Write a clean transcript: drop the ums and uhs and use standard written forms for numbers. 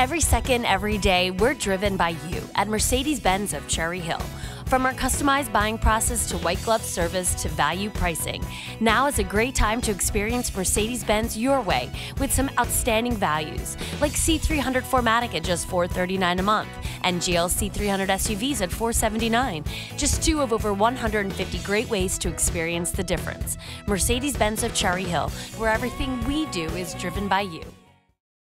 Every second, every day, we're driven by you at Mercedes-Benz of Cherry Hill. From our customized buying process to white glove service to value pricing, now is a great time to experience Mercedes-Benz your way with some outstanding values, like C300 4MATIC at just $439 a month and GLC 300 SUVs at $479. Just two of over 150 great ways to experience the difference. Mercedes-Benz of Cherry Hill, where everything we do is driven by you.